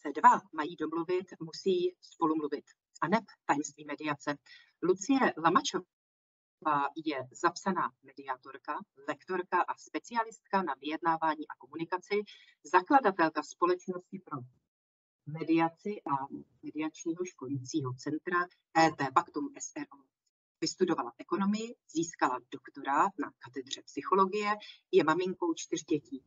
se dva mají domluvit, musí spolu mluvit. A neb tajemství mediace. Lucie Lamačová je zapsaná mediátorka, lektorka a specialistka na vyjednávání a komunikaci, zakladatelka společnosti pro mediaci a mediačního školícího centra ET Pactum SRO. Vystudovala ekonomii, získala doktorát na katedře psychologie, je maminkou 4 dětí.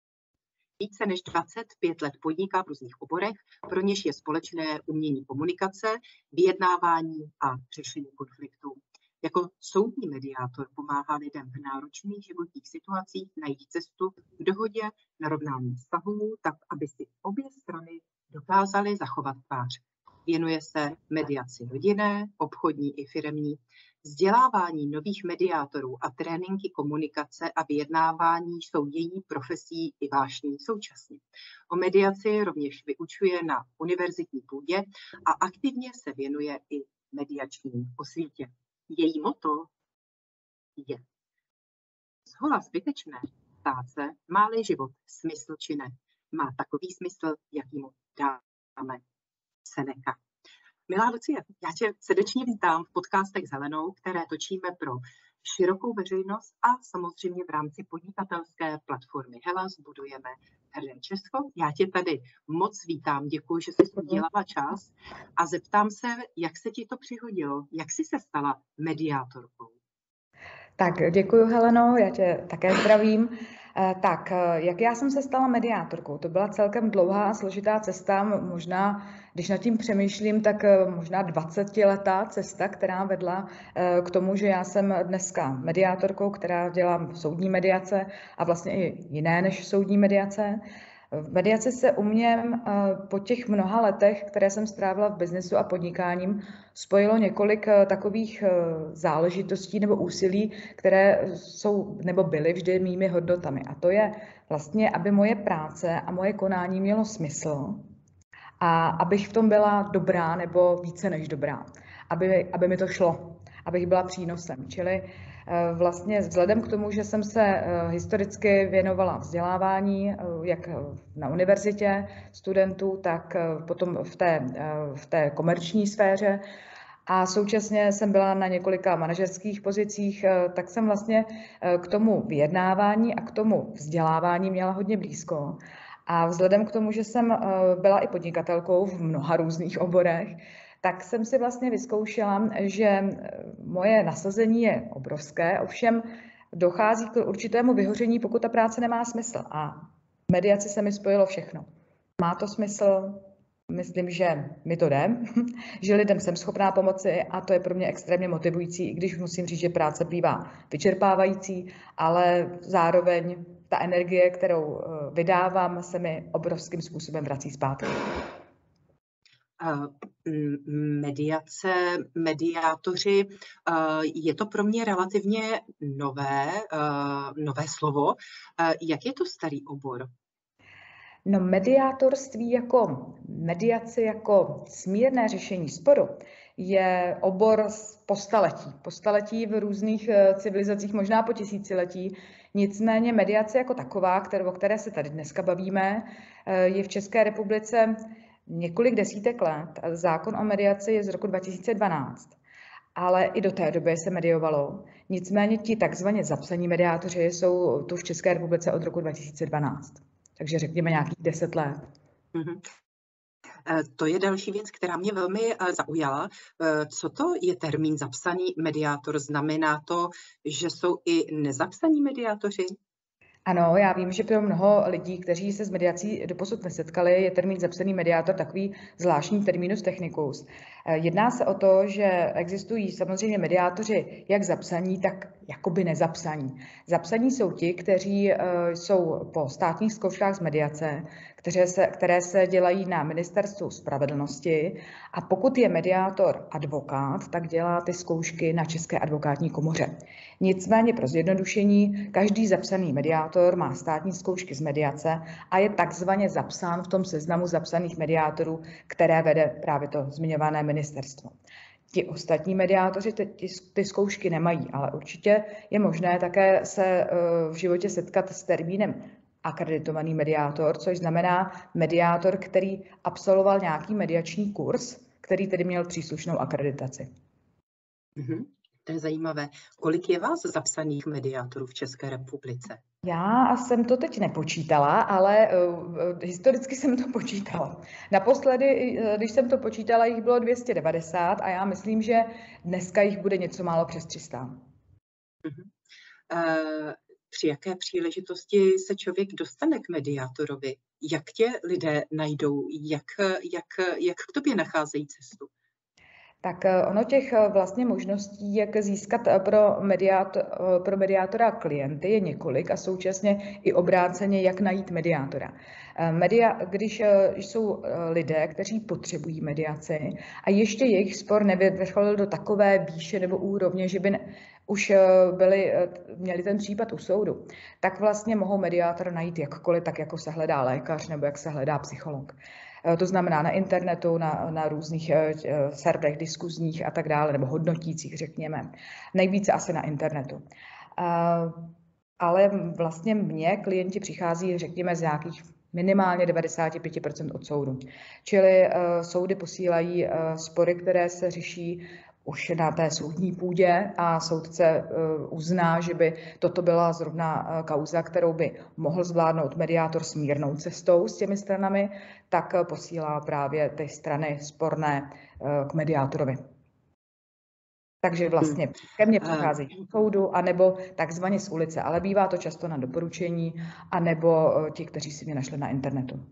Více než 25 let podniká v různých oborech, pro něž je společné umění komunikace, vyjednávání a řešení konfliktů. Jako soudní mediátor pomáhá lidem v náročných životních situacích najít cestu k dohodě, narovnání vztahů, tak aby si obě strany dokázaly zachovat tvář. Věnuje se mediaci rodinné, obchodní i firemní, vzdělávání nových mediátorů a tréninky komunikace a vyjednávání jsou její profesí i vášní současně. O mediaci rovněž vyučuje na univerzitní půdě a aktivně se věnuje i mediační osvětě. Její motto je: zhola zbytečné ptát se, má-li život smysl či ne. Má takový smysl, jaký mu dáme. Seneca. Milá Lucie, já tě srdečně vítám v podcastech s Helenou, které točíme pro širokou veřejnost a samozřejmě v rámci podnikatelské platformy Hellas budujeme hrdé Česko. Já tě tady moc vítám, děkuji, že jsi udělala čas a zeptám se, jak se ti to přihodilo, jak jsi se stala mediátorkou? Tak děkuji, Heleno, já tě také zdravím. Tak, jak já jsem se stala mediátorkou? To byla celkem dlouhá a složitá cesta, možná, když nad tím přemýšlím, tak možná 20letá cesta, která vedla k tomu, že já jsem dneska mediátorkou, která dělá soudní mediace a vlastně i jiné než soudní mediace. V mediaci se u mě po těch mnoha letech, které jsem strávila v biznesu a podnikáním, spojilo několik takových záležitostí nebo úsilí, které jsou nebo byly vždy mými hodnotami. A to je vlastně, aby moje práce a moje konání mělo smysl a abych v tom byla dobrá nebo více než dobrá. Aby mi to šlo, abych byla přínosem. Čili vlastně vzhledem k tomu, že jsem se historicky věnovala vzdělávání, jak na univerzitě studentů, tak potom v té komerční sféře, a současně jsem byla na několika manažerských pozicích, tak jsem vlastně k tomu vyjednávání a k tomu vzdělávání měla hodně blízko. A vzhledem k tomu, že jsem byla i podnikatelkou v mnoha různých oborech, tak jsem si vlastně vyzkoušela, že moje nasazení je obrovské, ovšem dochází k určitému vyhoření, pokud ta práce nemá smysl. A v mediaci se mi spojilo všechno. Má to smysl, myslím, že mi to jde, že lidem jsem schopná pomoci a to je pro mě extrémně motivující, i když musím říct, že práce bývá vyčerpávající, ale zároveň ta energie, kterou vydávám, se mi obrovským způsobem vrací zpátky. Mediace, mediátoři, je to pro mě relativně nové slovo. Jak je to starý obor? No, mediátorství jako mediaci, jako smírné řešení sporu, je obor po staletí v různých civilizacích, možná po tisíciletí. Nicméně mediace jako taková, o které se tady dneska bavíme, je v České republice několik desítek let. Zákon o mediaci je z roku 2012, ale i do té doby se mediovalo. Nicméně ti takzvaně zapsaní mediátoři jsou tu v České republice od roku 2012. Takže řekněme nějakých 10 let. To je další věc, která mě velmi zaujala. Co to je termín zapsaný mediátor? Znamená to, že jsou i nezapsaní mediátoři? Ano, já vím, že pro mnoho lidí, kteří se s mediací doposud nesetkali, je termín zapsaný mediátor takový zvláštní terminus technicus. Jedná se o to, že existují samozřejmě mediátoři jak zapsaní, tak jakoby nezapsaní. Zapsaní jsou ti, kteří jsou po státních zkouškách z mediace, které se dělají na Ministerstvu spravedlnosti, a pokud je mediátor advokát, tak dělá ty zkoušky na České advokátní komoře. Nicméně pro zjednodušení, každý zapsaný mediátor má státní zkoušky z mediace a je takzvaně zapsán v tom seznamu zapsaných mediátorů, které vede právě to zmiňované ministerstvo. Ti ostatní mediátoři ty zkoušky nemají, ale určitě je možné také se v životě setkat s termínem akreditovaný mediátor, což znamená mediátor, který absolvoval nějaký mediační kurz, který tedy měl příslušnou akreditaci. To je zajímavé. Kolik je vás zapsaných mediátorů v České republice? Já jsem to teď nepočítala, ale historicky jsem to počítala. Naposledy, když jsem to počítala, jich bylo 290 a já myslím, že dneska jich bude něco málo přes 300. Při jaké příležitosti se člověk dostane k mediátorovi? Jak tě lidé najdou? Jak k tobě nacházejí cestu? Tak ono těch vlastně možností, jak získat pro mediátora klienty, je několik a současně i obráceně, jak najít mediátora. Když jsou lidé, kteří potřebují mediaci a ještě jejich spor nevyvrcholil do takové výše nebo úrovně, že by už měli ten případ u soudu, tak vlastně mohou mediátora najít jakkoliv, tak jako se hledá lékař nebo jak se hledá psycholog. To znamená na internetu, na různých serverech diskuzních a tak dále, nebo hodnotících, řekněme. Nejvíce asi na internetu. Ale vlastně mně klienti přichází, řekněme, z nějakých minimálně 95% od soudu. Čili soudy posílají spory, které se řeší už na té soudní půdě a soudce uzná, že by toto byla zrovna kauza, kterou by mohl zvládnout mediátor s mírnou cestou s těmi stranami, tak posílá právě ty strany sporné k mediátorovi. Takže vlastně ke mně přicházejí z soudu, anebo takzvaně z ulice, ale bývá to často na doporučení, anebo ti, kteří si mě našli na internetu.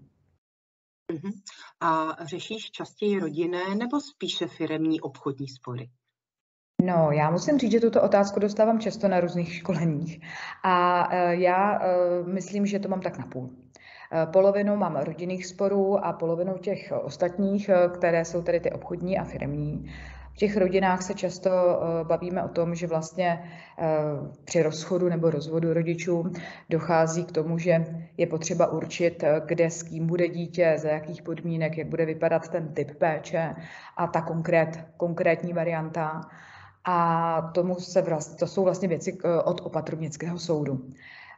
A řešíš častěji rodinné nebo spíše firemní obchodní spory? No, já musím říct, že tuto otázku dostávám často na různých školeních a já myslím, že to mám tak napůl. Polovinu mám rodinných sporů a polovinu těch ostatních, které jsou tedy ty obchodní a firemní. V těch rodinách se často bavíme o tom, že vlastně při rozchodu nebo rozvodu rodičů dochází k tomu, že je potřeba určit, kde s kým bude dítě, za jakých podmínek, jak bude vypadat ten typ péče a ta konkrétní varianta. A to jsou vlastně věci od opatrovnického soudu,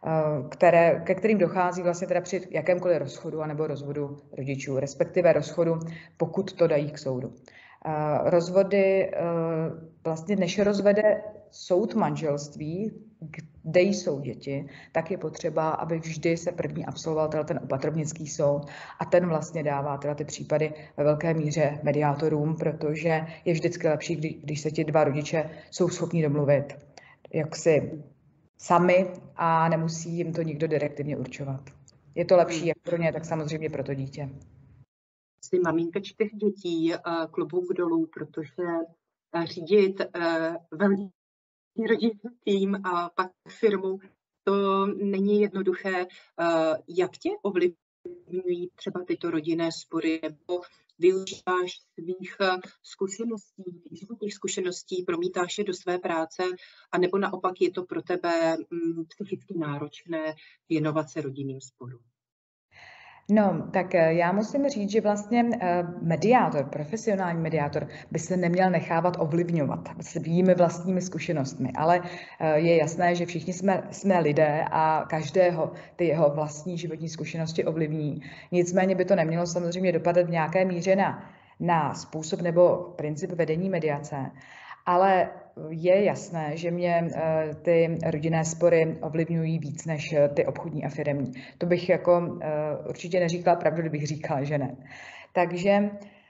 ke kterým dochází vlastně teda při jakémkoliv rozchodu anebo rozvodu rodičů, respektive rozchodu, pokud to dají k soudu. Rozvody, vlastně než rozvede soud manželství, kde jsou děti, tak je potřeba, aby vždy se první absolvoval ten opatrovnický soud a ten vlastně dává teda ty případy ve velké míře mediátorům, protože je vždycky lepší, když se ti dva rodiče jsou schopni domluvit jaksi sami a nemusí jim to nikdo direktivně určovat. Je to lepší jak pro ně, tak samozřejmě pro to dítě. Jsi maminka 4 dětí, klobouk dolů, protože řídit velký rodinný tým a pak firmu, to není jednoduché. Jak tě ovlivňují třeba tyto rodinné spory, nebo využíváš svých zkušeností, životních zkušeností, promítáš je do své práce, anebo naopak je to pro tebe psychicky náročné věnovat se rodinným sporům? No, tak já musím říct, že vlastně mediátor, profesionální mediátor by se neměl nechávat ovlivňovat svými vlastními zkušenostmi, ale je jasné, že všichni jsme lidé a každého ty jeho vlastní životní zkušenosti ovlivní. Nicméně by to nemělo samozřejmě dopadat v nějaké míře na způsob nebo princip vedení mediace. Ale je jasné, že mě ty rodinné spory ovlivňují víc než ty obchodní a firemní. To bych jako určitě neříkala pravdu, kdybych říkala, že ne. Takže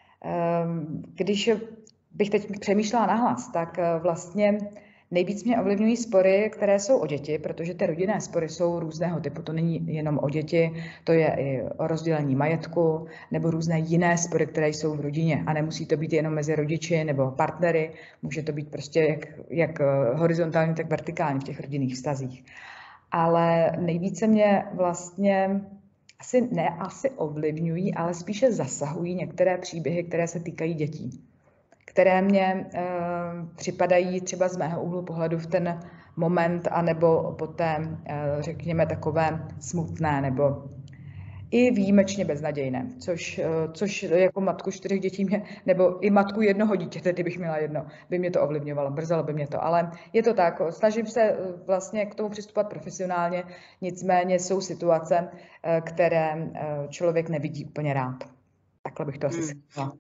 když bych teď přemýšlela nahlas, tak vlastně nejvíc mě ovlivňují spory, které jsou o děti, protože ty rodinné spory jsou různého typu. To není jenom o děti, to je i o rozdělení majetku nebo různé jiné spory, které jsou v rodině. A nemusí to být jenom mezi rodiči nebo partnery, může to být prostě jak horizontálně, tak vertikálně v těch rodinných vztazích. Ale nejvíce mě vlastně asi ovlivňují, ale spíše zasahují některé příběhy, které se týkají dětí, které mě připadají třeba z mého úhlu pohledu v ten moment, anebo poté, řekněme, takové smutné, nebo i výjimečně beznadějné, což jako matku 4 dětí nebo i matku 1 dítěte, kdybych měla 1, by mě to ovlivňovalo, brzalo by mě to, ale je to tak, snažím se vlastně k tomu přistupovat profesionálně, nicméně jsou situace, které člověk nevidí úplně rád. Takhle bych to asi řekla.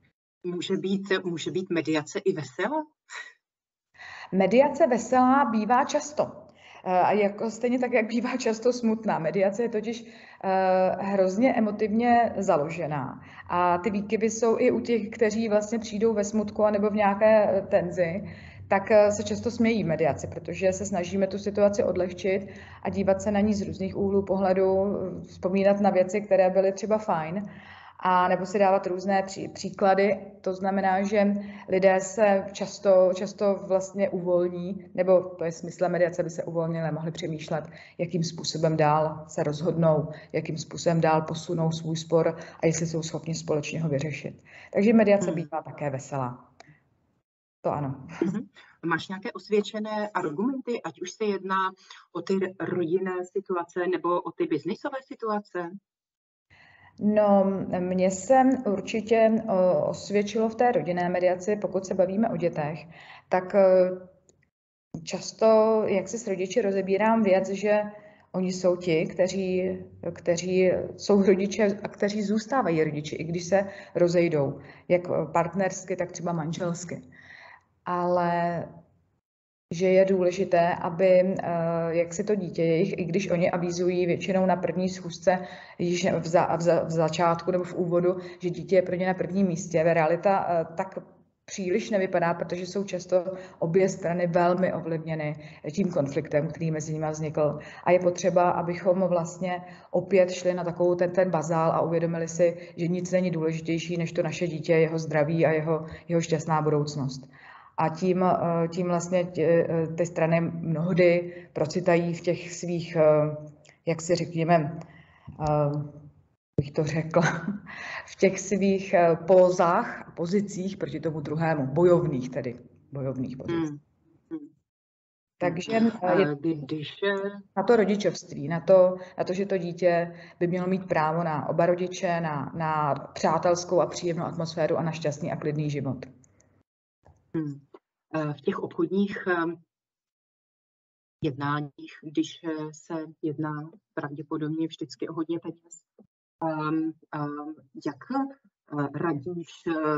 Může být mediace i veselá? Mediace veselá bývá často. A jako stejně tak, jak bývá často smutná. Mediace je totiž hrozně emotivně založená. A ty výkyvy jsou i u těch, kteří vlastně přijdou ve smutku anebo v nějaké tenzi, tak se často smějí v mediaci, protože se snažíme tu situaci odlehčit a dívat se na ní z různých úhlů pohledu, vzpomínat na věci, které byly třeba fajn, a nebo si dávat různé příklady. To znamená, že lidé se často vlastně uvolní, nebo to je smysl mediace, aby se uvolnili, mohli přemýšlet, jakým způsobem dál se rozhodnou, jakým způsobem dál posunou svůj spor a jestli jsou schopni společně ho vyřešit. Takže mediace bývá také veselá. To ano. Máš nějaké osvědčené argumenty, ať už se jedná o ty rodinné situace nebo o ty biznisové situace? No, mně se určitě osvědčilo v té rodinné mediaci, pokud se bavíme o dětech, tak často, jak si s rodiči rozebírám věc, že oni jsou ti, kteří jsou rodiče a kteří zůstávají rodiči, i když se rozejdou, jak partnersky, tak třeba manželsky. Ale že je důležité, aby jak si to dítě jejich, i když oni avizují většinou na první schůzce, již v začátku nebo v úvodu, že dítě je pro ně na prvním místě, realita tak příliš nevypadá, protože jsou často obě strany velmi ovlivněny tím konfliktem, který mezi nimi vznikl. A je potřeba, abychom vlastně opět šli na takovou ten bazál a uvědomili si, že nic není důležitější než to naše dítě, jeho zdraví a jeho šťastná budoucnost. A tím vlastně ty strany mnohdy procitají v těch svých, jak si řekněme, bych to řekla, v těch svých pózách a pozicích proti tomu druhému, bojovných pozicích. Takže na to rodičovství, na to, že to dítě by mělo mít právo na oba rodiče, na přátelskou a příjemnou atmosféru a na šťastný a klidný život. V těch obchodních jednáních, když se jedná pravděpodobně vždycky o hodně peněz, jak radíš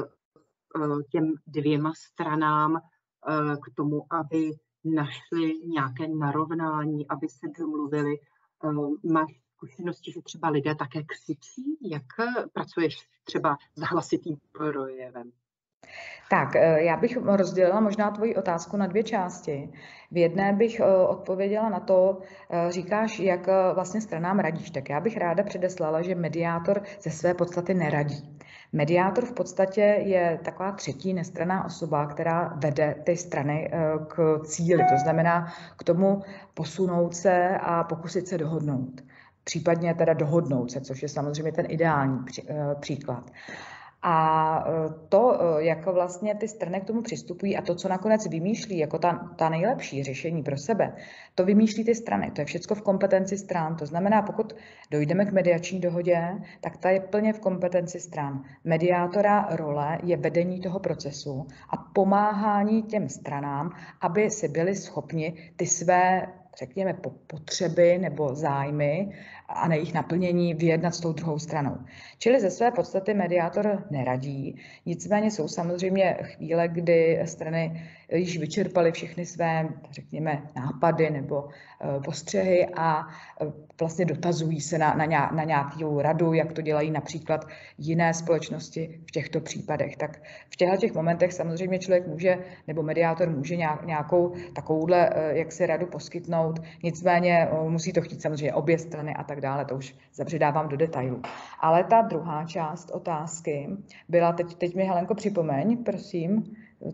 těm dvěma stranám k tomu, aby našli nějaké narovnání, aby se domluvili? Máš zkušenosti, že třeba lidé také křičí? Jak pracuješ třeba s hlasitým projevem? Tak, já bych rozdělila možná tvoji otázku na 2 části. V jedné bych odpověděla na to, říkáš, jak vlastně stranám radíš. Tak já bych ráda předeslala, že mediátor ze své podstaty neradí. Mediátor v podstatě je taková třetí nestranná osoba, která vede ty strany k cíli, to znamená k tomu posunout se a pokusit se dohodnout. Případně teda dohodnout se, což je samozřejmě ten ideální příklad. A to, jak vlastně ty strany k tomu přistupují a to, co nakonec vymýšlí jako ta nejlepší řešení pro sebe, to vymýšlí ty strany. To je všechno v kompetenci stran. To znamená, pokud dojdeme k mediační dohodě, tak ta je plně v kompetenci stran. Mediátora role je vedení toho procesu a pomáhání těm stranám, aby si byli schopni ty své, řekněme, potřeby nebo zájmy a na jejich naplnění vyjednat s tou druhou stranou. Čili ze své podstaty mediátor neradí. Nicméně jsou samozřejmě chvíle, kdy strany již vyčerpaly všechny své, řekněme, nápady nebo postřehy a vlastně dotazují se na nějakou radu, jak to dělají například jiné společnosti v těchto případech. Tak v těchto momentech samozřejmě člověk může, nebo mediátor může nějakou takovouhle jaksi radu poskytnout, nicméně musí to chtít samozřejmě obě strany a tak dále, to už zabředávám do detailů. Ale ta druhá část otázky byla, teď mi Helenko připomeň, prosím,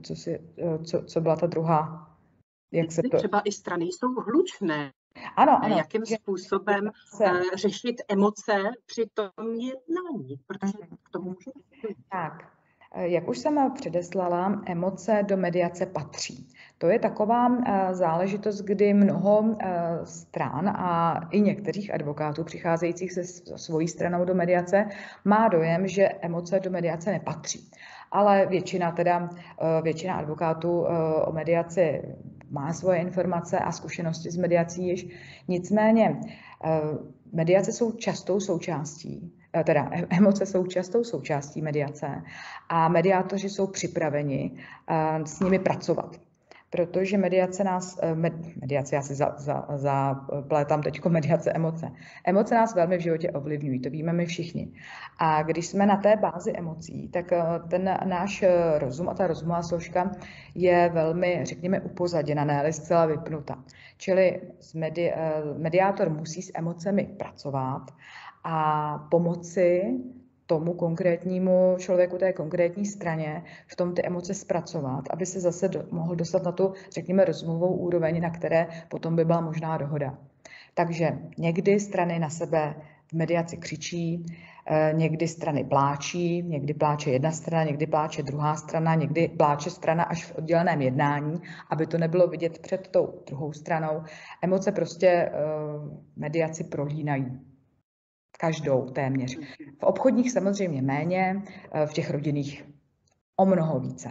co byla ta druhá? Jak se to... Třeba i strany jsou hlučné. Ano. Jakým způsobem řešit emoce při tom jednání, protože k tomu může. Tak, jak už jsem předeslala, emoce do mediace patří. To je taková záležitost, kdy mnoho stran a i některých advokátů přicházejících se svojí stranou do mediace má dojem, že emoce do mediace nepatří. Ale většina advokátů o mediaci má svoje informace a zkušenosti s mediací již. Nicméně mediace jsou častou součástí, emoce jsou častou součástí mediace a mediátoři jsou připraveni s nimi pracovat. Protože mediace, já si zaplétám teďko mediace emoce. Emoce nás velmi v životě ovlivňují, to víme my všichni. A když jsme na té bázi emocí, tak ten náš rozum a ta rozumová složka je velmi, řekněme, upozaděna, ne-li zcela vypnuta. Čili mediátor musí s emocemi pracovat a pomoci tomu konkrétnímu člověku, té konkrétní straně, v tom ty emoce zpracovat, aby se zase mohl dostat na tu, řekněme, rozumovou úroveň, na které potom by byla možná dohoda. Takže někdy strany na sebe v mediaci křičí, někdy strany pláčí, někdy pláče jedna strana, někdy pláče druhá strana, někdy pláče strana až v odděleném jednání, aby to nebylo vidět před tou druhou stranou. Emoce prostě mediaci prolínají. Každou téměř. V obchodních samozřejmě méně, v těch rodinných o mnoho více.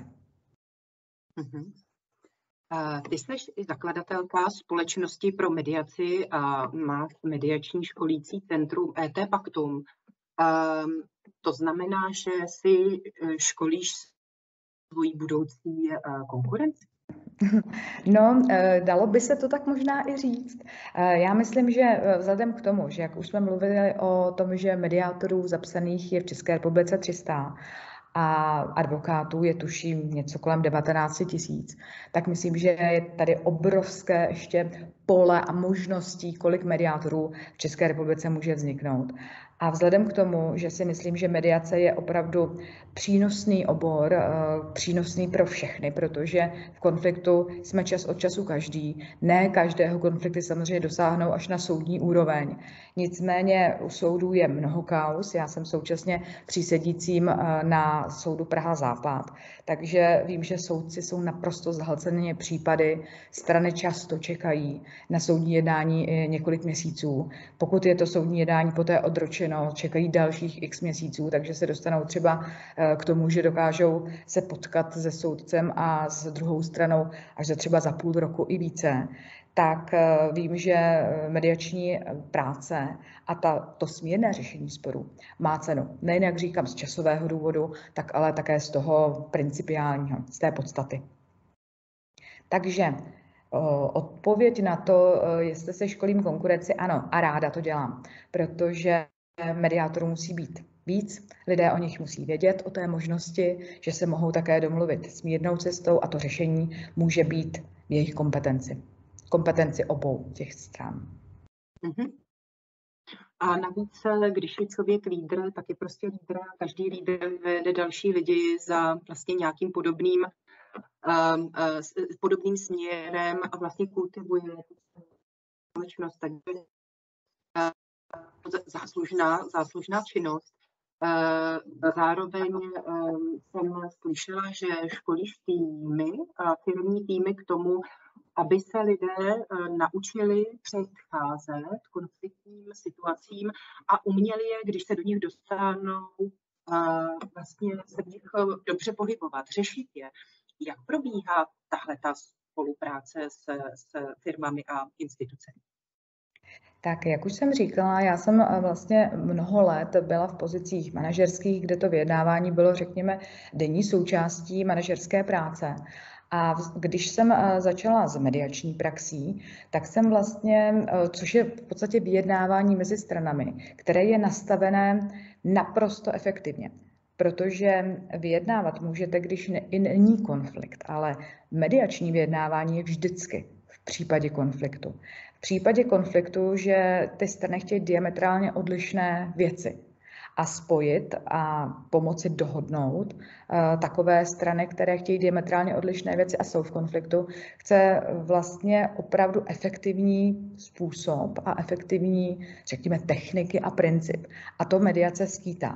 Ty jsi i zakladatelka společnosti pro mediaci a máš mediační školící centrum ET Pactum. To znamená, že si školíš svoji budoucí konkurenci? No, dalo by se to tak možná i říct. Já myslím, že vzhledem k tomu, že jak už jsme mluvili o tom, že mediátorů zapsaných je v České republice 300 a advokátů je tuším něco kolem 19 000, tak myslím, že je tady obrovské ještě pole a možností, kolik mediátorů v České republice může vzniknout. A vzhledem k tomu, že si myslím, že mediace je opravdu přínosný obor, přínosný pro všechny, protože v konfliktu jsme čas od času každý. Ne každého konflikty samozřejmě dosáhnou až na soudní úroveň. Nicméně u soudů je mnoho kauz. Já jsem současně přísedícím na soudu Praha-Západ, takže vím, že soudci jsou naprosto zahlceni případy, strany často čekají na soudní jednání několik měsíců. Pokud je to soudní jednání poté odročeno, čekají dalších x měsíců, takže se dostanou třeba k tomu, že dokážou se potkat se soudcem a s druhou stranou až třeba za půl roku i více. Tak vím, že mediační práce a to smírné řešení sporů má cenu. Nejen, jak říkám, z časového důvodu, tak ale také z toho principiálního, z té podstaty. Takže odpověď na to, jestli se školím konkurenci, ano, a ráda to dělám, protože mediátorů musí být víc, lidé o nich musí vědět, o té možnosti, že se mohou také domluvit smírnou cestou a to řešení může být v jejich kompetenci obou těch stran. A navíc, když je člověk lídr, tak je prostě lídr a každý lídr vede další lidi za vlastně nějakým podobným směrem a vlastně kultivuje společnost. Takže záslužná činnost. Zároveň jsem slyšela, že školíš týmy, firmní týmy k tomu, aby se lidé naučili předcházet konfliktním situacím a uměli je, když se do nich dostanou, vlastně se v nich dobře pohybovat, řešit je. Jak probíhá tahleta spolupráce s firmami a institucemi? Tak, jak už jsem říkala, já jsem vlastně mnoho let byla v pozicích manažerských, kde to vyjednávání bylo, řekněme, denní součástí manažerské práce. A když jsem začala s mediační praxí, tak jsem vlastně, což je v podstatě vyjednávání mezi stranami, které je nastavené naprosto efektivně. Protože vyjednávat můžete, když není konflikt, ale mediační vyjednávání je vždycky v případě konfliktu. V případě konfliktu, že ty strany chtějí diametrálně odlišné věci a spojit a pomoci dohodnout takové strany, které chtějí diametrálně odlišné věci a jsou v konfliktu, chce vlastně opravdu efektivní způsob a efektivní, řekněme, techniky a princip. A to mediace skýtá.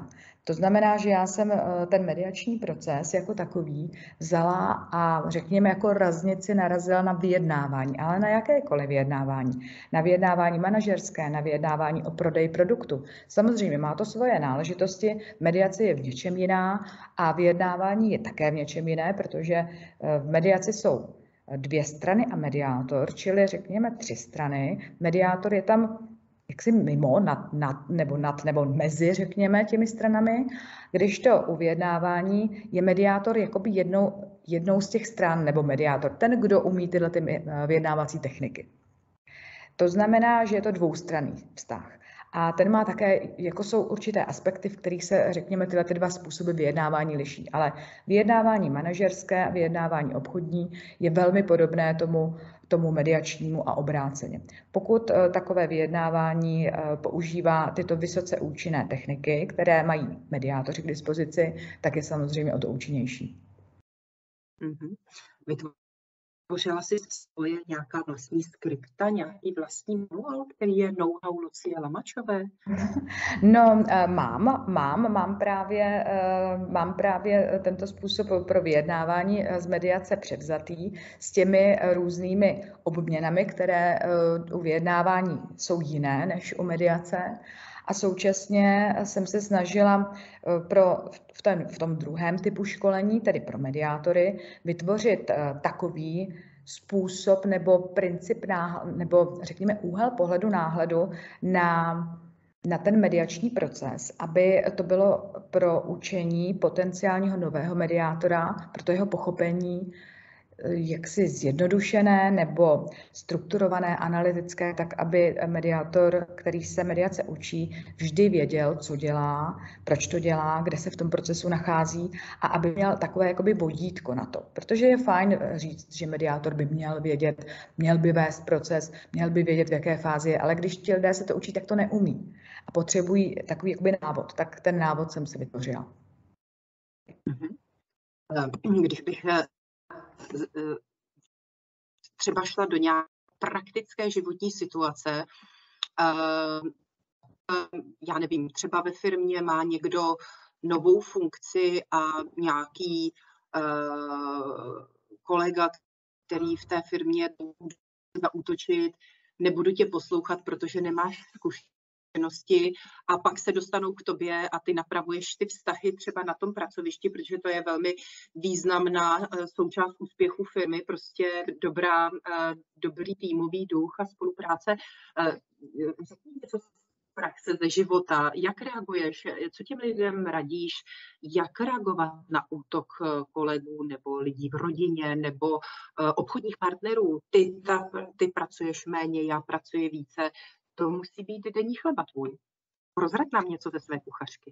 To znamená, že já jsem ten mediační proces jako takový vzala a řekněme jako raznici narazila na vyjednávání, ale na jakékoliv vyjednávání. Na vyjednávání manažerské, na vyjednávání o prodeji produktu. Samozřejmě má to svoje náležitosti, mediace je v něčem jiná a vyjednávání je také v něčem jiné, protože v mediaci jsou dvě strany a mediátor, čili řekněme 3 strany. Mediátor je tam jaksi mimo, nebo mezi, řekněme, těmi stranami, když to u vyjednávání je mediátor jakoby jednou z těch stran, nebo mediátor, ten, kdo umí tyhle vyjednávací techniky. To znamená, že je to dvoustranný vztah. A ten má také, jako jsou určité aspekty, v kterých se, řekněme, tyhle 2 způsoby vyjednávání liší. Ale vyjednávání manažerské a vyjednávání obchodní je velmi podobné tomu mediačnímu a obráceně. Pokud takové vyjednávání používá tyto vysoce účinné techniky, které mají mediátoři k dispozici, tak je samozřejmě o to účinnější. Vytvořila jsi svoje nějaká vlastní skripta, nějaký vlastní manuál, který je know-how Lucie Lamačové? No, mám právě tento způsob pro vyjednávání z mediace převzatý s těmi různými obměnami, které u vyjednávání jsou jiné než u mediace. A současně jsem se snažila v tom druhém typu školení, tedy pro mediátory, vytvořit takový způsob nebo princip, nebo řekněme úhel pohledu náhledu na ten mediační proces, aby to bylo pro učení potenciálního nového mediátora, pro to jeho pochopení jaksi zjednodušené nebo strukturované, analytické, tak aby mediátor, který se mediace učí, vždy věděl, co dělá, proč to dělá, kde se v tom procesu nachází a aby měl takové jakoby vodítko na to. Protože je fajn říct, že mediátor by měl vědět, měl by vést proces, měl by vědět, v jaké fázi je, ale když ti lidé se to učí, tak to neumí. A potřebují takový jakoby návod. Tak ten návod jsem si vytvořila. Když bych třeba šla do nějaké praktické životní situace, já nevím, třeba ve firmě má někdo novou funkci a nějaký kolega, který v té firmě bude zaútočit, nebudu tě poslouchat, protože nemáš zkušenosti a pak se dostanou k tobě a ty napravuješ ty vztahy třeba na tom pracovišti, protože to je velmi významná součást úspěchu firmy, prostě dobrý týmový duch a spolupráce. Řekni něco z praxe, ze života, jak reaguješ, co těm lidem radíš, jak reagovat na útok kolegů nebo lidí v rodině nebo obchodních partnerů. Ty pracuješ méně, já pracuji více. To musí být denní chleba tvůj. Prozrať nám něco ze své kuchařky.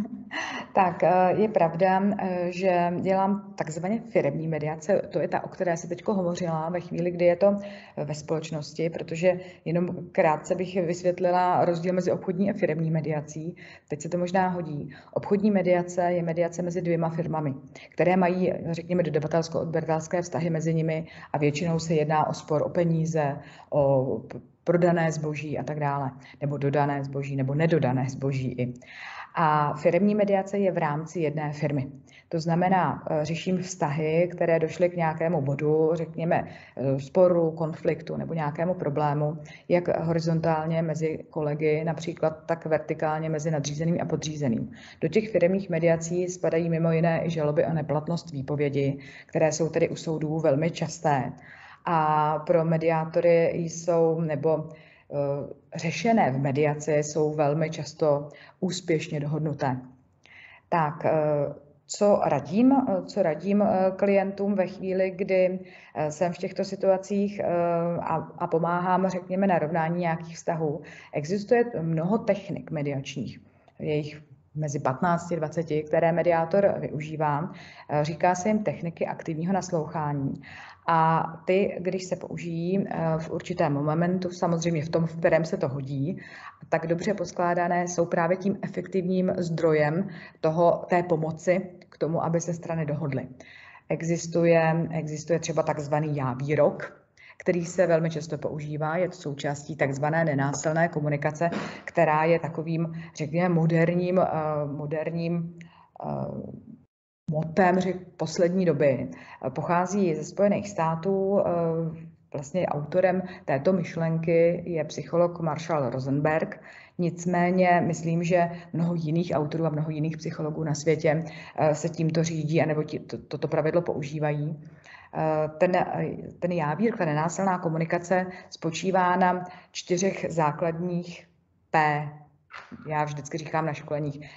Tak je pravda, že dělám takzvaně firemní mediace. To je ta, o které si teď hovořila ve chvíli, kdy je to ve společnosti, protože jenom krátce bych vysvětlila rozdíl mezi obchodní a firemní mediací. Teď se to možná hodí. Obchodní mediace je mediace mezi 2 firmami, které mají, řekněme, dodavatelsko-odběratelské vztahy mezi nimi a většinou se jedná o spor o peníze, o prodané zboží a tak dále, nebo dodané zboží, nebo nedodané zboží i. A firemní mediace je v rámci jedné firmy. To znamená, řeším vztahy, které došly k nějakému bodu, řekněme, sporu, konfliktu nebo nějakému problému, jak horizontálně mezi kolegy, například tak vertikálně mezi nadřízeným a podřízeným. Do těch firemních mediací spadají mimo jiné i žaloby o neplatnost výpovědi, které jsou tedy u soudů velmi časté. A pro mediátory jsou, nebo řešené v mediaci jsou velmi často úspěšně dohodnuté. Tak, co radím klientům ve chvíli, kdy jsem v těchto situacích a pomáhám, řekněme, narovnání nějakých vztahů. Existuje mnoho technik mediačních, je jich mezi 15-20, které mediátor využívá. Říká se jim techniky aktivního naslouchání. A ty, když se použijí v určitém momentu, samozřejmě v tom, v kterém se to hodí, tak dobře poskládané jsou právě tím efektivním zdrojem té pomoci k tomu, aby se strany dohodly. Existuje třeba takzvaný já-výrok, který se velmi často používá, je součástí takzvané nenásilné komunikace, která je takovým, řekněme, moderním motem poslední doby. Pochází ze Spojených států, vlastně autorem této myšlenky je psycholog Marshall Rosenberg. Nicméně myslím, že mnoho jiných autorů a mnoho jiných psychologů na světě se tímto řídí anebo toto pravidlo používají. Ten jávír, ta nenásilná komunikace spočívá na 4 základních P. Já vždycky říkám na školeních,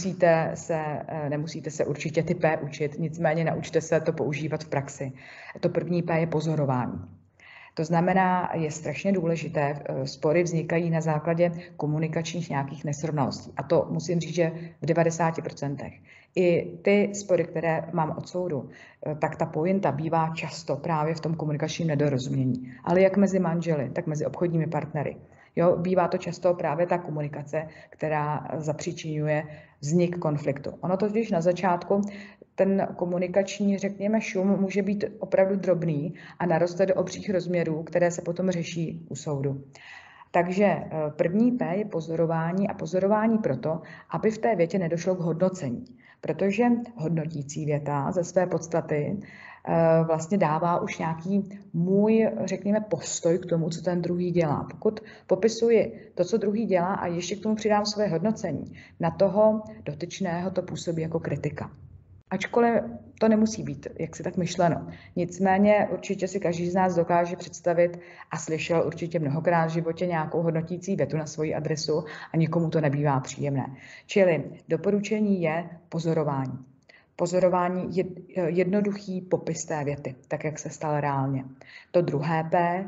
nemusíte se určitě ty P učit, nicméně naučte se to používat v praxi. To první P je pozorování. To znamená, je strašně důležité, spory vznikají na základě komunikačních nějakých nesrovnalostí. A to musím říct, že v 90%. I ty spory, které mám od soudu, tak ta pointa bývá často právě v tom komunikačním nedorozumění. Ale jak mezi manželi, tak mezi obchodními partnery. Jo, bývá to často právě ta komunikace, která zapříčiňuje vznik konfliktu. Ono totiž na začátku ten komunikační, řekněme, šum může být opravdu drobný a naroste do obřích rozměrů, které se potom řeší u soudu. Takže první P je pozorování a pozorování proto, aby v té větě nedošlo k hodnocení. Protože hodnotící věta ze své podstaty vlastně dává už nějaký můj, řekněme, postoj k tomu, co ten druhý dělá. Pokud popisuji to, co druhý dělá a ještě k tomu přidám svoje hodnocení, na toho dotyčného to působí jako kritika. Ačkoliv to nemusí být, jak si tak myšleno. Nicméně určitě si každý z nás dokáže představit a slyšel určitě mnohokrát v životě nějakou hodnotící větu na svoji adresu a nikomu to nebývá příjemné. Čili doporučení je pozorování. Pozorování jednoduchý popis té věty, tak jak se stalo reálně. To druhé P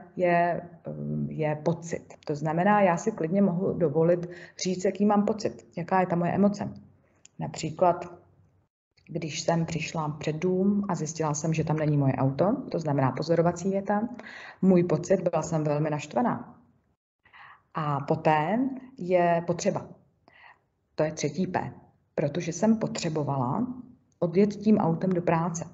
je pocit. To znamená, já si klidně mohu dovolit říct, jaký mám pocit, jaká je ta moje emoce. Například, když jsem přišla před dům a zjistila jsem, že tam není moje auto, to znamená pozorovací věta, můj pocit, byla jsem velmi naštvaná. A poté je potřeba. To je třetí P, protože jsem potřebovala odjet tím autem do práce.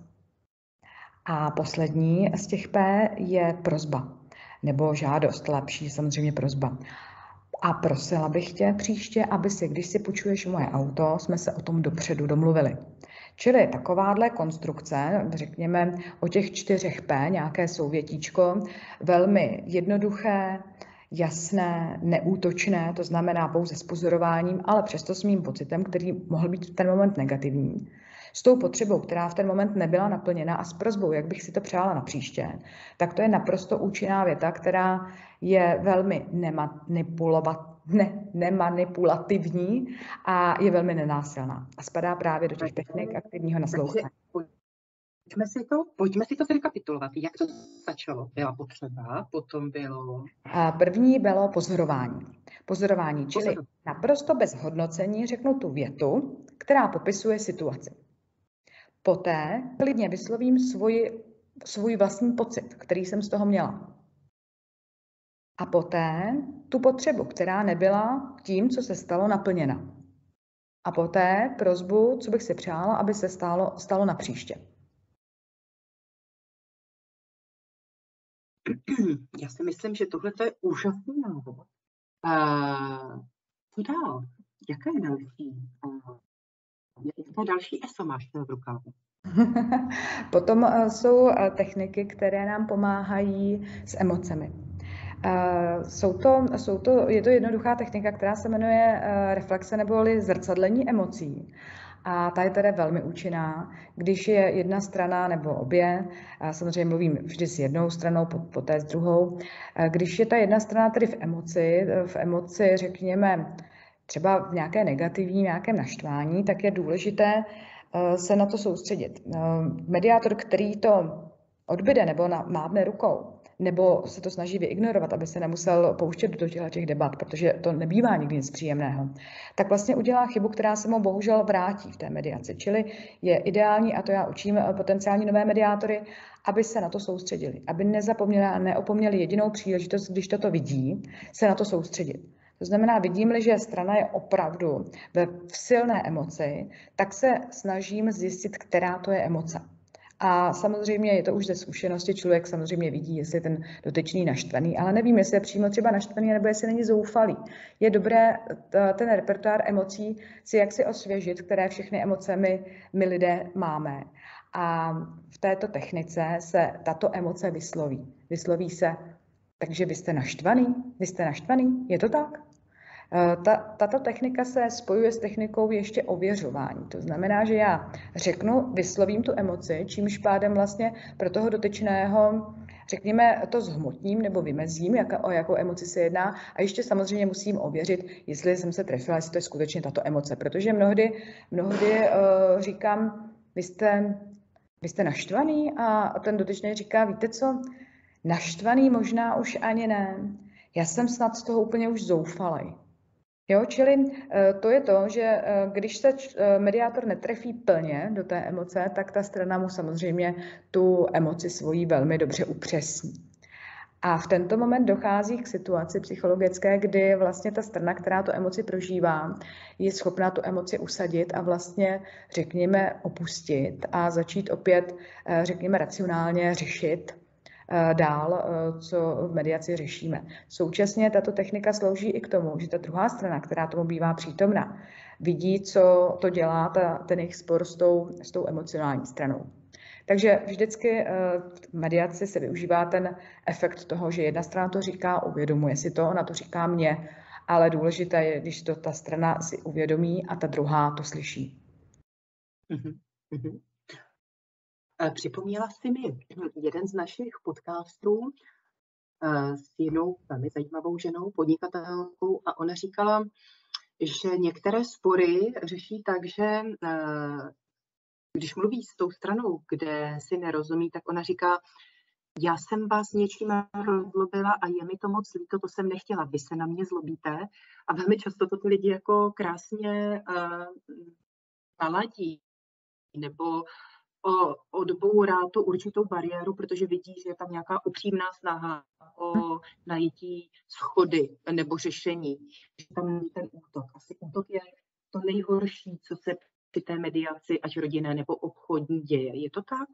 A poslední z těch P je prosba, nebo žádost, lepší samozřejmě prosba. A prosila bych tě příště, aby si, když si půjčuješ moje auto, jsme se o tom dopředu domluvili. Čili takováhle konstrukce, řekněme o těch 4 P, nějaké souvětíčko, velmi jednoduché, jasné, neútočné, to znamená pouze s pozorováním, ale přesto s mým pocitem, který mohl být v ten moment negativní. S tou potřebou, která v ten moment nebyla naplněna a s prosbou, jak bych si to přála na příště, tak to je naprosto účinná věta, která je velmi nemanipulativní a je velmi nenásilná. A spadá právě do těch technik aktivního naslouchání. Pojďme si to zrekapitulovat. Jak to začalo? Byla potřeba, potom bylo... První bylo pozorování. Pozorování, čili naprosto bez hodnocení řeknu tu větu, která popisuje situaci. Poté klidně vyslovím svůj vlastní pocit, který jsem z toho měla. A poté tu potřebu, která nebyla tím, co se stalo, naplněna. A poté prosbu, co bych si přála, aby se stalo na příště. Já si myslím, že tohle je úžasný návod. Co dál? Jaké další ESO máš v rukávu? Potom jsou techniky, které nám pomáhají s emocemi. Je to jednoduchá technika, která se jmenuje reflexe neboli zrcadlení emocí. A ta je tedy velmi účinná, když je jedna strana nebo obě, samozřejmě mluvím vždy s jednou stranou, poté s druhou, když je ta jedna strana tedy v emoci řekněme třeba v nějaké negativní, nějakém naštvání, tak je důležité se na to soustředit. Mediátor, který to odbyde nebo mávne rukou, nebo se to snaží vyignorovat, aby se nemusel pouštět do těch debat, protože to nebývá nikdy nic příjemného, tak vlastně udělá chybu, která se mu bohužel vrátí v té mediaci. Čili je ideální, a to já učím potenciální nové mediátory, aby se na to soustředili, aby nezapomněli a neopomněli jedinou příležitost, když toto vidí, se na to soustředit. To znamená, vidím-li, že strana je opravdu v silné emoci, tak se snažím zjistit, která to je emoce. A samozřejmě je to už ze zkušenosti, člověk samozřejmě vidí, jestli je ten dotyčný naštvaný, ale nevím, jestli je přímo třeba naštvaný, nebo jestli není zoufalý. Je dobré ten repertoár emocí si jaksi osvěžit, které všechny emoce my lidé máme. A v této technice se tato emoce vysloví. Vysloví se, takže vy jste naštvaný, je to tak? Tato technika se spojuje s technikou ještě ověřování. To znamená, že já vyslovím tu emoci, čímž pádem vlastně pro toho dotyčného, řekněme, to zhmotním nebo vymezím, o jakou emoci se jedná, a ještě samozřejmě musím ověřit, jestli jsem se trefila, jestli to je skutečně tato emoce, protože mnohdy říkám, vy jste naštvaný, a ten dotyčný říká, víte co, naštvaný možná už ani ne, já jsem snad z toho úplně už zoufalej. Jo, čili to je to, že když se mediátor netrefí plně do té emoce, tak ta strana mu samozřejmě tu emoci svoji velmi dobře upřesní. A v tento moment dochází k situaci psychologické, kdy vlastně ta strana, která tu emoci prožívá, je schopná tu emoci usadit a vlastně, řekněme, opustit a začít opět, řekněme, racionálně řešit dál, co v mediaci řešíme. Současně tato technika slouží i k tomu, že ta druhá strana, která tomu bývá přítomna, vidí, co to dělá ten jejich spor s tou emocionální stranou. Takže vždycky v mediaci se využívá ten efekt toho, že jedna strana to říká, uvědomuje si to, ona to říká mně, ale důležité je, když to ta strana si uvědomí a ta druhá to slyší. Mm-hmm. Připomněla jsi mi jeden z našich podcastů s jednou velmi zajímavou ženou, podnikatelkou, a ona říkala, že některé spory řeší tak, že když mluví s tou stranou, kde si nerozumí, tak ona říká, já jsem vás něčím rozlobila a je mi to moc líto, to jsem nechtěla, vy se na mě zlobíte. A velmi často to ty lidi jako krásně naladí nebo odbourá tu určitou bariéru, protože vidí, že je tam nějaká upřímná snaha o najítí shody nebo řešení. Že tam není ten útok. Asi útok je to nejhorší, co se při té mediaci, ať rodinné nebo obchodní, děje. Je to tak?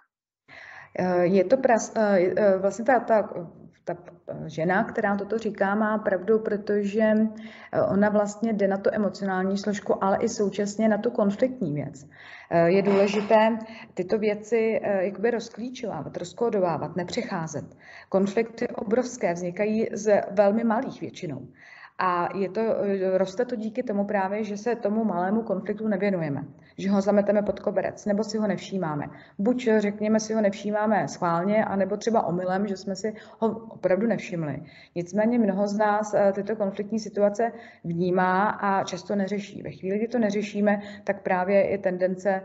Je to vlastně ta žena, která toto říká, má pravdu, protože ona vlastně jde na tu emocionální složku, ale i současně na tu konfliktní věc. Je důležité tyto věci jakoby rozklíčovávat, rozkódovávat, nepřecházet. Konflikty obrovské vznikají z velmi malých většinou. A roste to díky tomu právě, že se tomu malému konfliktu nevěnujeme, že ho zameteme pod koberec, nebo si ho nevšímáme. Buď, řekněme, si ho nevšímáme schválně, anebo třeba omylem, že jsme si ho opravdu nevšimli. Nicméně mnoho z nás tyto konfliktní situace vnímá a často neřeší. Ve chvíli, kdy to neřešíme, tak právě je tendence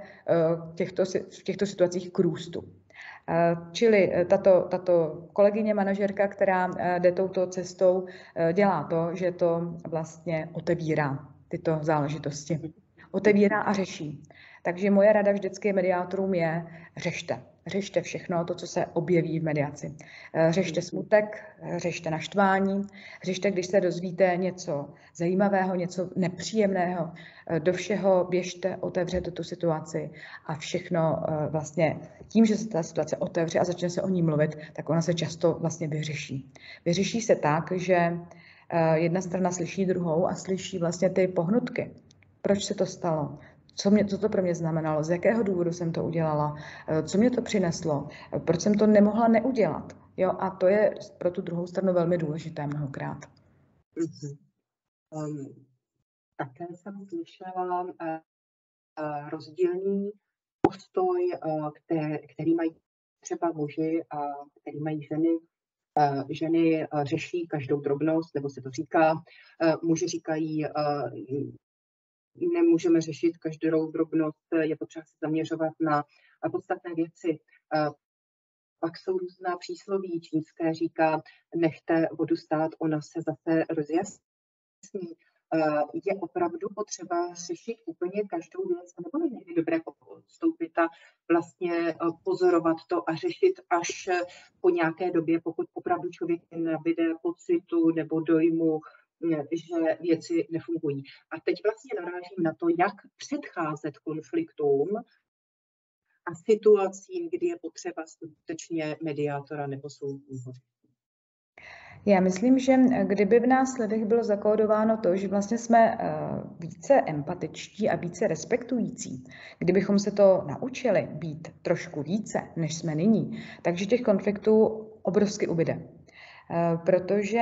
v těchto situacích k růstu. Čili tato kolegyně, manažerka, která jde touto cestou, dělá to, že to vlastně otevírá tyto záležitosti. Otevírá a řeší. Takže moje rada vždycky mediátorům je řešte. Řešte všechno to, co se objeví v mediaci. Řešte smutek, řešte naštvání, řešte, když se dozvíte něco zajímavého, něco nepříjemného. Do všeho běžte, otevřete tu situaci a všechno vlastně tím, že se ta situace otevře a začne se o ní mluvit, tak ona se často vlastně vyřeší. Vyřeší se tak, že jedna strana slyší druhou a slyší vlastně ty pohnutky. Proč se to stalo? Co to pro mě znamenalo? Z jakého důvodu jsem to udělala? Co mě to přineslo? Proč jsem to nemohla neudělat? Jo, a to je pro tu druhou stranu velmi důležité mnohokrát. Také jsem slyšela rozdílný postoj, který mají třeba muži a který mají ženy. Ženy řeší každou drobnost, nebo se to říká. Muži říkají, nemůžeme řešit každou drobnost, je potřeba se zaměřovat na podstatné věci. Pak jsou různá přísloví, čínské říká, nechte vodu stát, ona se zase rozjasní. Je opravdu potřeba řešit úplně každou věc, nebo je někdy dobré odstoupit a vlastně pozorovat to a řešit až po nějaké době, pokud opravdu člověk nabíde pocitu nebo dojmu, že věci nefungují. A teď vlastně narážím na to, jak předcházet konfliktům a situacím, kdy je potřeba skutečně mediátora nebo soudního. Já myslím, že kdyby v nás lidech bylo zakódováno to, že vlastně jsme více empatičtí a více respektující, kdybychom se to naučili být trošku více, než jsme nyní, takže těch konfliktů obrovsky ubyde. Protože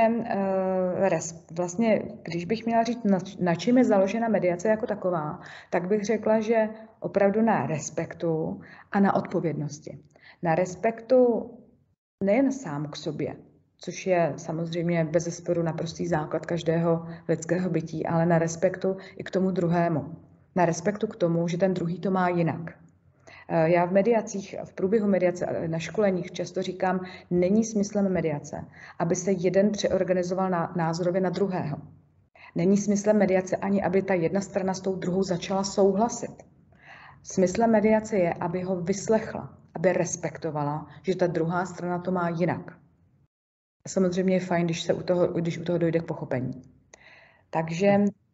vlastně, když bych měla říct, na čem je založena mediace jako taková, tak bych řekla, že opravdu na respektu a na odpovědnosti. Na respektu nejen sám k sobě, což je samozřejmě bezesporu naprostý základ každého lidského bytí, ale na respektu i k tomu druhému. Na respektu k tomu, že ten druhý to má jinak. Já v mediacích, v průběhu mediace, na školeních často říkám, není smyslem mediace, aby se jeden přeorganizoval názorově na druhého. Není smyslem mediace ani, aby ta jedna strana s tou druhou začala souhlasit. Smyslem mediace je, aby ho vyslechla, aby respektovala, že ta druhá strana to má jinak. Samozřejmě je fajn, když u toho dojde k pochopení. Takže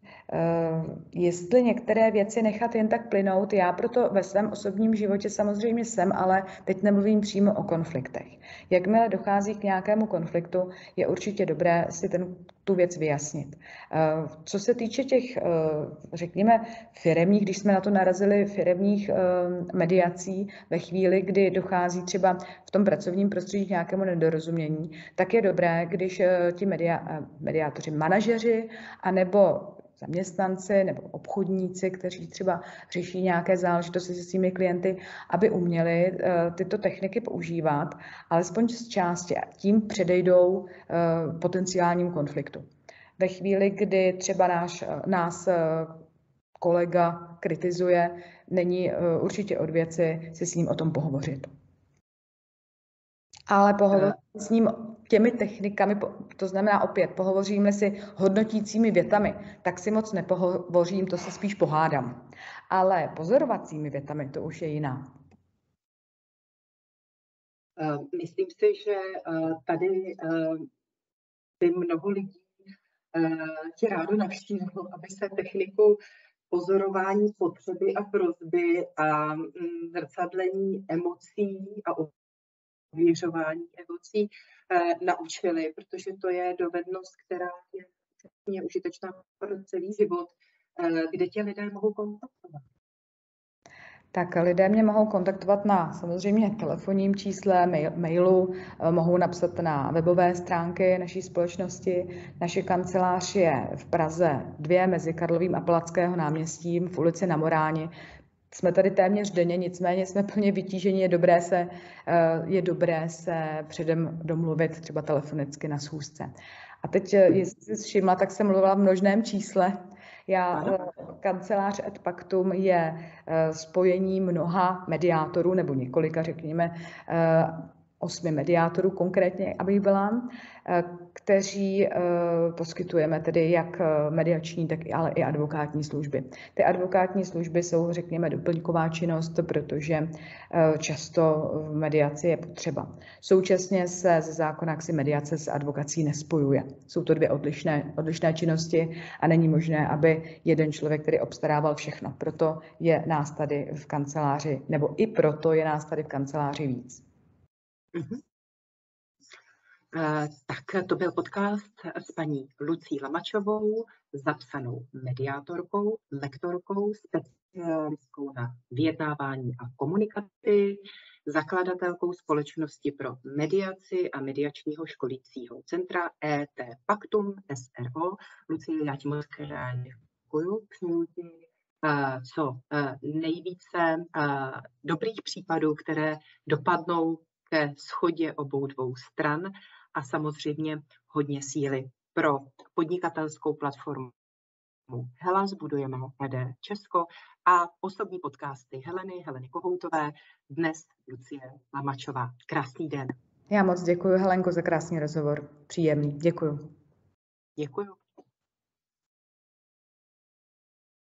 jestli některé věci nechat jen tak plynout, já proto ve svém osobním životě samozřejmě jsem, ale teď nemluvím přímo o konfliktech. Jakmile dochází k nějakému konfliktu, je určitě dobré si tu věc vyjasnit. Co se týče těch, řekněme, firemních, když jsme na to narazili, firemních mediací ve chvíli, kdy dochází třeba v tom pracovním prostředí k nějakému nedorozumění, tak je dobré, když ti mediátoři, manažeři, anebo zaměstnanci nebo obchodníci, kteří třeba řeší nějaké záležitosti se svými klienty, aby uměli tyto techniky používat, alespoň z části, a tím předejdou potenciálním konfliktu. Ve chvíli, kdy třeba nás kolega kritizuje, není určitě od věci si s ním o tom pohovořit. Ale pohovořit s ním těmi technikami, to znamená opět, pohovoříme si hodnotícími větami, tak si moc nepohovořím, to se spíš pohádám. Ale pozorovacími větami, to už je jiná. Myslím si, že tady by mnoho lidí tě rádo navštívilo, aby se technikou pozorování potřeby a prosby a zrcadlení emocí a ověřování emocí naučili, protože to je dovednost, která je užitečná pro celý život, kde tě lidé mohou kontaktovat. Tak lidé mě mohou kontaktovat na samozřejmě telefonním čísle, mailu, mohou napsat na webové stránky naší společnosti. Naše kancelář je v Praze 2 mezi Karlovým a Palackého náměstím v ulici Na Moráni. Jsme tady téměř denně, nicméně jsme plně vytíženi, je dobré se předem domluvit třeba telefonicky na schůzce. A teď, jestli jsi všimla, tak jsem mluvila v množném čísle. Kancelář Ad Pactum je spojení mnoha mediátorů, nebo několika, řekněme, 8 mediátorů konkrétně, abych byla, kteří poskytujeme tedy jak mediační, tak ale i advokátní služby. Ty advokátní služby jsou, řekněme, doplňková činnost, protože často v mediaci je potřeba. Současně se ze zákona mediace s advokací nespojuje. Jsou to 2 odlišné činnosti a není možné, aby jeden člověk, který obstarával všechno. Proto je nás tady v kanceláři, nebo i proto je nás tady v kanceláři víc. Tak to byl podcast s paní Lucí Lamačovou, zapsanou mediátorkou, lektorkou, specialistkou na vyjednávání a komunikaci, zakladatelkou společnosti pro mediaci a mediačního školícího centra ET Pactum SRO. Lucie, já ti moc děkuju, přeju ti co nejvíce dobrých případů, které dopadnou ke shodě obou 2 stran a samozřejmě hodně síly pro podnikatelskou platformu Hela, Budujeme ED Česko a osobní podcasty Heleny Kohoutové, dnes Lucie Lamačová. Krásný den. Já moc děkuji, Helenko, za krásný rozhovor. Příjemný. Děkuju. Děkuju.